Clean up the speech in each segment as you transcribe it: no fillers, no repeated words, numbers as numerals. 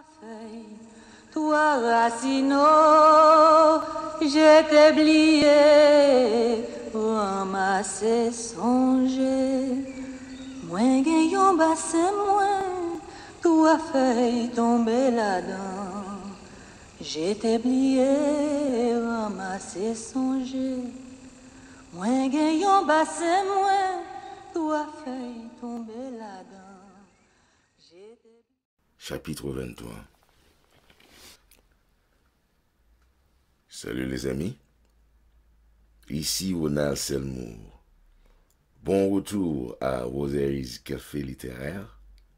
feuille, toi racino, je t'ai oublié, ramasser songer. Moins gagnant bassin moins, toi feuille tomber là-dedans. Je t'ai oublié, ramasser songer. Moins gagnant bassin moins, toi feuille tomber là-dedans. Chapitre 23. Salut les amis, ici Ronald Selmour. Bon retour à Rosaire's Café littéraire.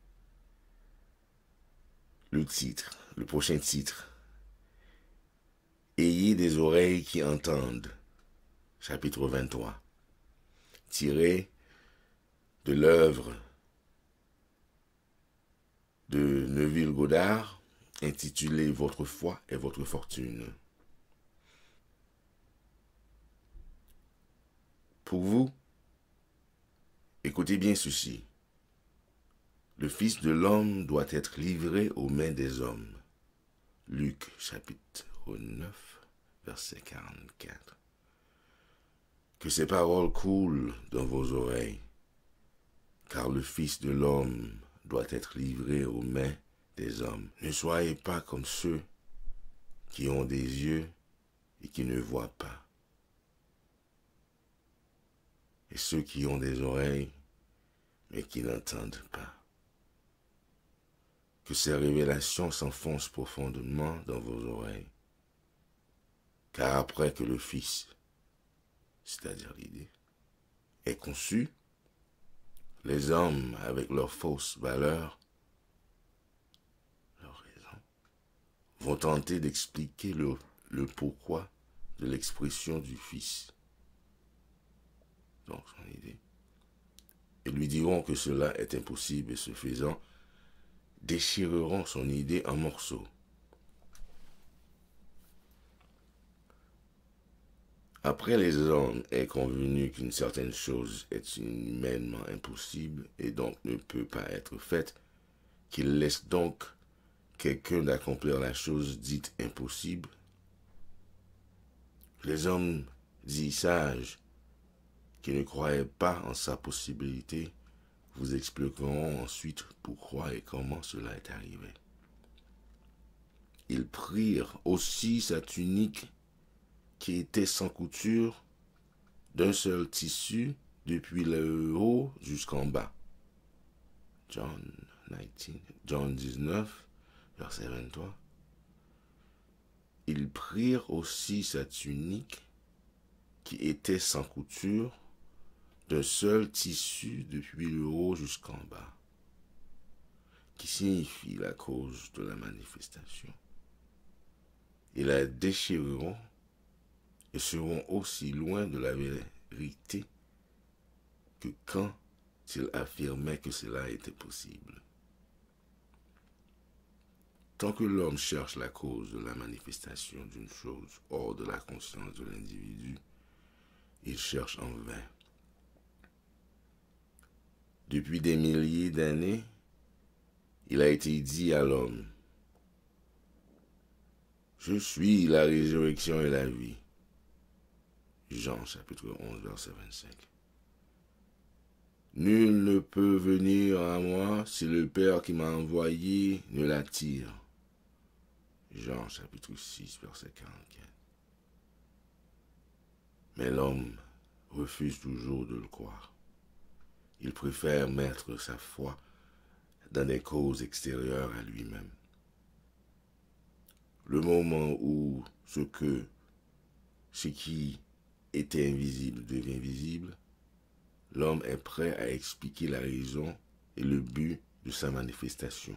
Le prochain titre. Ayez des oreilles qui entendent. Chapitre 23. Tiré de l'œuvre de Neville Goddard, intitulé Votre foi et votre fortune. Pour vous, écoutez bien ceci. Le Fils de l'homme doit être livré aux mains des hommes. Luc chapitre 9, verset 44. Que ces paroles coulent dans vos oreilles, car le Fils de l'homme doit être livré aux mains des hommes. Ne soyez pas comme ceux qui ont des yeux et qui ne voient pas, et ceux qui ont des oreilles mais qui n'entendent pas. Que ces révélations s'enfoncent profondément dans vos oreilles, car après que le Fils, c'est-à-dire l'idée, est conçu, les hommes, avec leur fausse valeur, leur raison, vont tenter d'expliquer le pourquoi de l'expression du Fils, donc son idée, et lui diront que cela est impossible et ce faisant, déchireront son idée en morceaux. Après les hommes aient convenu qu'une certaine chose est humainement impossible et donc ne peut pas être faite, qu'ils laissent donc quelqu'un d'accomplir la chose dite impossible, les hommes dits sages, qui ne croyaient pas en sa possibilité, vous expliqueront ensuite pourquoi et comment cela est arrivé. Ils prirent aussi sa tunique qui était sans couture, d'un seul tissu, depuis le haut jusqu'en bas. John 19, verset 23. Ils prirent aussi sa tunique qui était sans couture, d'un seul tissu depuis le haut jusqu'en bas, qui signifie la cause de la manifestation. Ils la déchireront et seront aussi loin de la vérité que quand ils affirmaient que cela était possible. Tant que l'homme cherche la cause de la manifestation d'une chose hors de la conscience de l'individu, il cherche en vain. Depuis des milliers d'années, il a été dit à l'homme, « Je suis la résurrection et la vie. » Jean chapitre 11, verset 25. « Nul ne peut venir à moi si le Père qui m'a envoyé ne l'attire. » Jean chapitre 6, verset 44. Mais l'homme refuse toujours de le croire. Il préfère mettre sa foi dans des causes extérieures à lui-même. Le moment où ce qui était invisible devient visible, l'homme est prêt à expliquer la raison et le but de sa manifestation.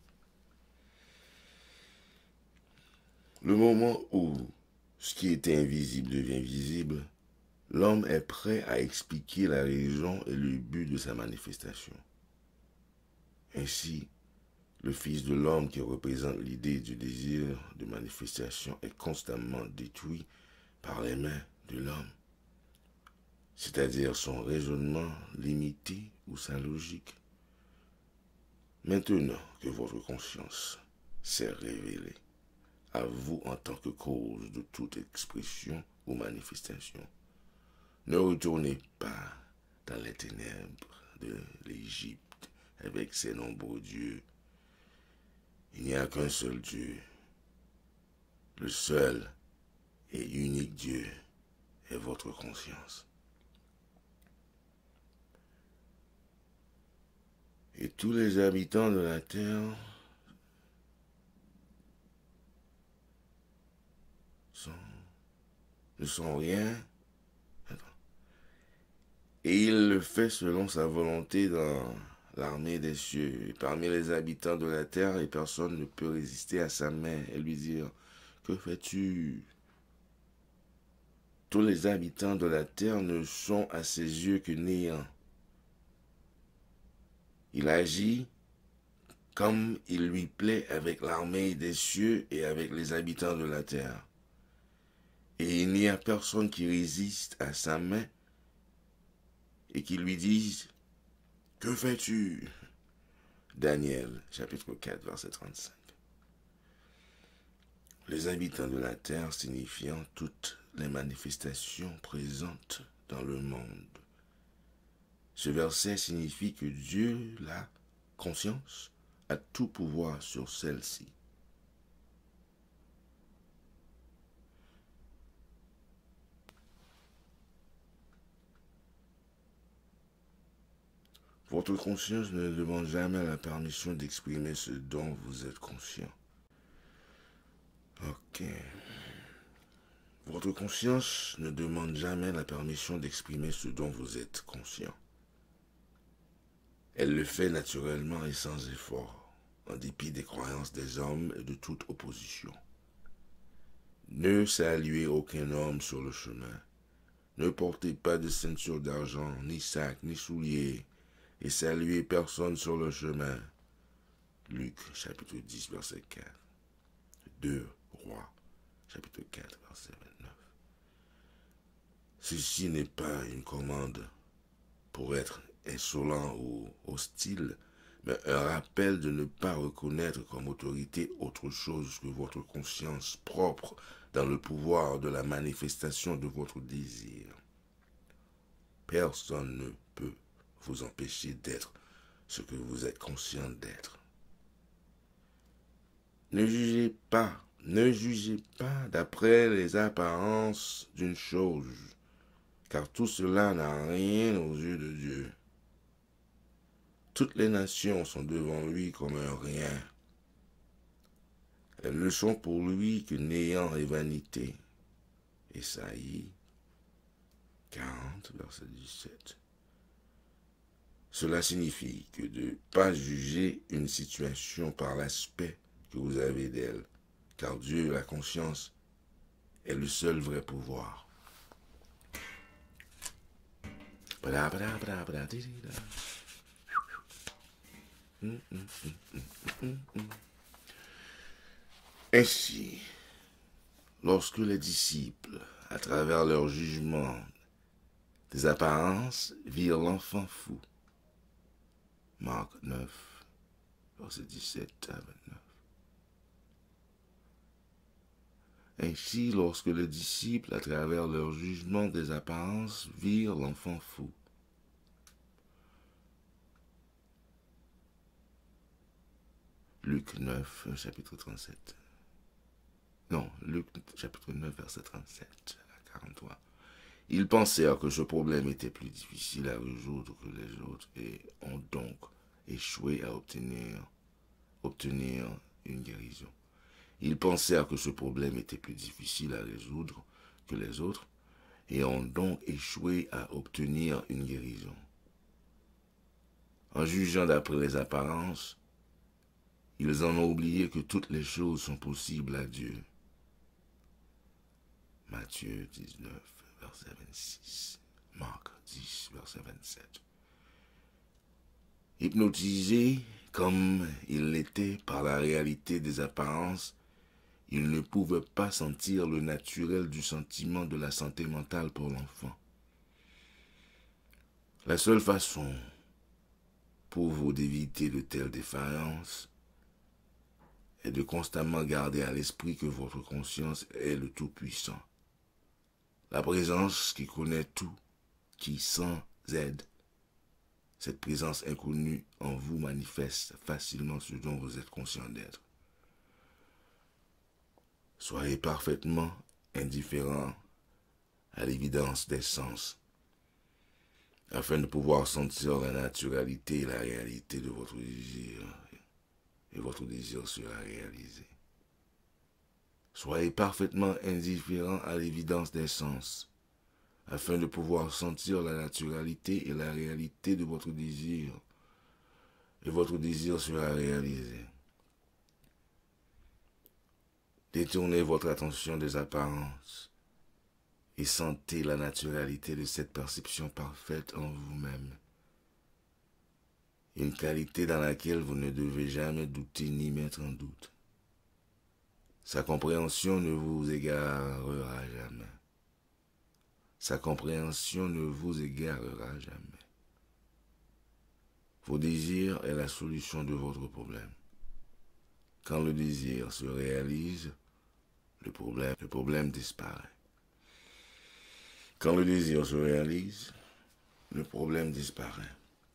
Le moment où ce qui était invisible devient visible, l'homme est prêt à expliquer la raison et le but de sa manifestation. Ainsi, le Fils de l'homme qui représente l'idée du désir de manifestation est constamment détruit par les mains de l'homme, c'est-à-dire son raisonnement limité ou sa logique. Maintenant que votre conscience s'est révélé à vous en tant que cause de toute expression ou manifestation. Ne retournez pas dans les ténèbres de l'Égypte avec ses nombreux dieux. Il n'y a qu'un seul Dieu. Le seul et unique Dieu est votre conscience. Et tous les habitants de la terre ne sont rien. Et il le fait selon sa volonté dans l'armée des cieux. Et parmi les habitants de la terre, et personne ne peut résister à sa main et lui dire, que fais-tu? Tous les habitants de la terre ne sont à ses yeux que néant. Il agit comme il lui plaît avec l'armée des cieux et avec les habitants de la terre. Et il n'y a personne qui résiste à sa main et qui lui dise « Que fais-tu » Daniel, chapitre 4, verset 35. Les habitants de la terre signifiant toutes les manifestations présentes dans le monde. Ce verset signifie que Dieu, la conscience, a tout pouvoir sur celle-ci. Votre conscience ne demande jamais la permission d'exprimer ce dont vous êtes conscient. Ok. Votre conscience ne demande jamais la permission d'exprimer ce dont vous êtes conscient. Elle le fait naturellement et sans effort, en dépit des croyances des hommes et de toute opposition. Ne saluez aucun homme sur le chemin. Ne portez pas de ceinture d'argent, ni sac, ni souliers, et saluez personne sur le chemin. Luc, chapitre 10, verset 4. 2 Rois, chapitre 4, verset 29. Ceci n'est pas une commande pour être insolent ou hostile, mais un rappel de ne pas reconnaître comme autorité autre chose que votre conscience propre dans le pouvoir de la manifestation de votre désir. Personne ne peut vous empêcher d'être ce que vous êtes conscient d'être. Ne jugez pas d'après les apparences d'une chose, car tout cela n'a rien aux yeux de Dieu. Toutes les nations sont devant lui comme un rien. Elles ne sont pour lui que néant et vanité. Ésaïe 40, verset 17. Cela signifie que de ne pas juger une situation par l'aspect que vous avez d'elle, car Dieu, la conscience, est le seul vrai pouvoir. Ainsi, lorsque les disciples, à travers leur jugement des apparences, virent l'enfant fou, Marc 9, verset 17 à 29. Ainsi, lorsque les disciples, à travers leur jugement des apparences, virent l'enfant fou, Luc 9, chapitre 37. Non, Luc chapitre 9, verset 37 à 43. Ils pensèrent que ce problème était plus difficile à résoudre que les autres et ont donc échoué à obtenir une guérison. Ils pensèrent que ce problème était plus difficile à résoudre que les autres et ont donc échoué à obtenir une guérison. En jugeant d'après les apparences, ils en ont oublié que toutes les choses sont possibles à Dieu. Matthieu 19, verset 26. Marc 10, verset 27. Hypnotisés comme ils l'étaient par la réalité des apparences, ils ne pouvaient pas sentir le naturel du sentiment de la santé mentale pour l'enfant. La seule façon pour vous d'éviter de telles défaillances est de constamment garder à l'esprit que votre conscience est le Tout-Puissant. La présence qui connaît tout, qui sans aide. Cette présence inconnue en vous manifeste facilement ce dont vous êtes conscient d'être. Soyez parfaitement indifférent à l'évidence des sens, afin de pouvoir sentir la naturalité et la réalité de votre désir, et votre désir sera réalisé. Soyez parfaitement indifférent à l'évidence des sens, afin de pouvoir sentir la naturalité et la réalité de votre désir, et votre désir sera réalisé. Détournez votre attention des apparences et sentez la naturalité de cette perception parfaite en vous-même. Une qualité dans laquelle vous ne devez jamais douter ni mettre en doute. Sa compréhension ne vous égarera jamais. Sa compréhension ne vous égarera jamais. Vos désirs est la solution de votre problème. Quand le désir se réalise, le problème disparaît. Quand le désir se réalise, le problème disparaît.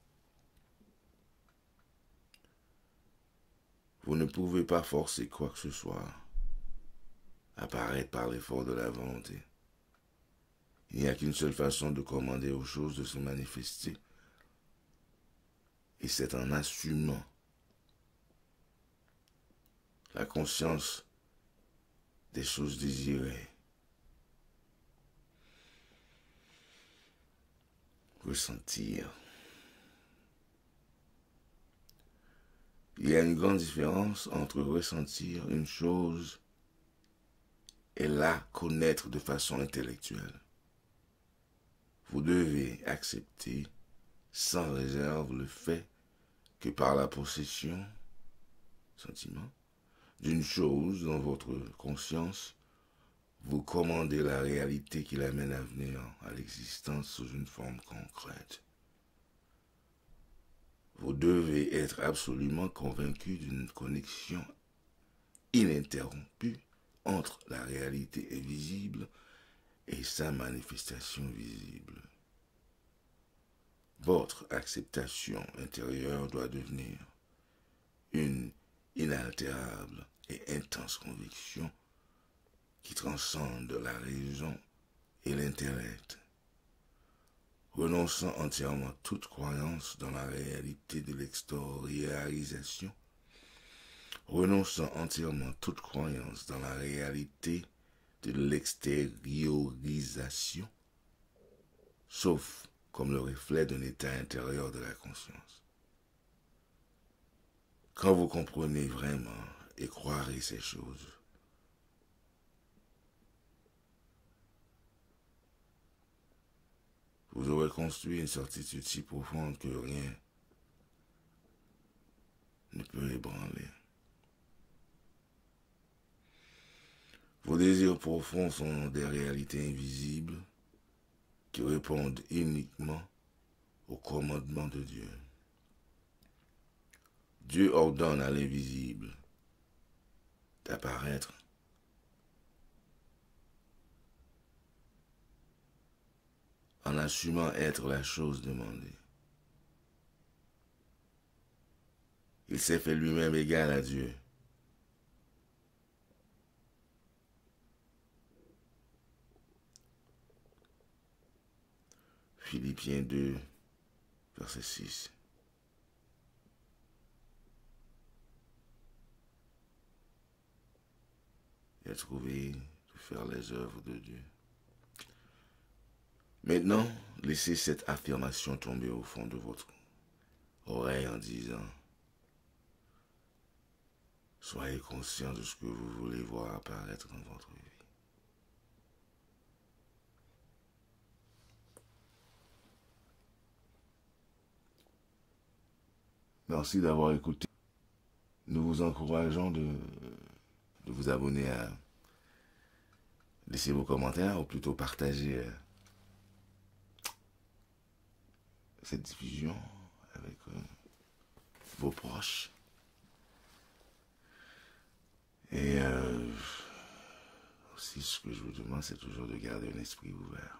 Vous ne pouvez pas forcer quoi que ce soit apparaître par l'effort de la volonté. Il n'y a qu'une seule façon de commander aux choses de se manifester, et c'est en assumant la conscience des choses désirées. Ressentir. Il y a une grande différence entre ressentir une chose et la connaître de façon intellectuelle. Vous devez accepter sans réserve le fait que par la possession, sentiment, d'une chose dans votre conscience, vous commandez la réalité qui l'amène à venir à l'existence sous une forme concrète. Vous devez être absolument convaincu d'une connexion ininterrompue entre la réalité invisible et sa manifestation visible. Votre acceptation intérieure doit devenir une inaltérable et intense conviction qui transcende la raison et l'intellect, renonçant entièrement toute croyance dans la réalité de l'extériorisation, renonçant entièrement toute croyance dans la réalité de l'extériorisation, sauf comme le reflet d'un état intérieur de la conscience. Quand vous comprenez vraiment et croirez ces choses, vous aurez construit une certitude si profonde que rien ne peut l'ébranler. Vos désirs profonds sont des réalités invisibles qui répondent uniquement au commandement de Dieu. Dieu ordonne à l'invisible d'apparaître en assumant être la chose demandée. Il s'est fait lui-même égal à Dieu. Philippiens 2, verset 6. Il a trouvé de faire les œuvres de Dieu. Maintenant, laissez cette affirmation tomber au fond de votre oreille en disant: soyez conscient de ce que vous voulez voir apparaître dans votre vie. Merci d'avoir écouté. Nous vous encourageons de vous abonner à laisser vos commentaires ou plutôt partager cette diffusion avec vos proches. Si ce que je vous demande, c'est toujours de garder un esprit ouvert.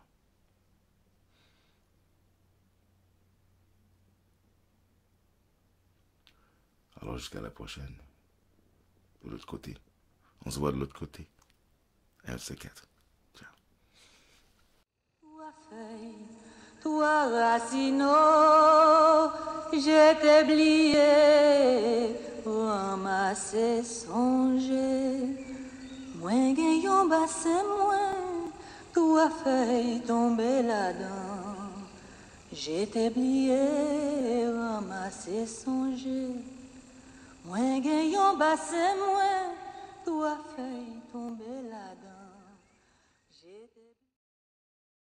Alors jusqu'à la prochaine. De l'autre côté. On se voit de l'autre côté. FC4. Ciao. Toi feuille, toi racino, je t'ai oublié, ramasser songer. Moins gagnant bassin moins, toi feuille tomber là-dedans. Je t'ai oublié, ramasser songer. Moins gagnant bassin moins, toi feuille tomber là-dedans.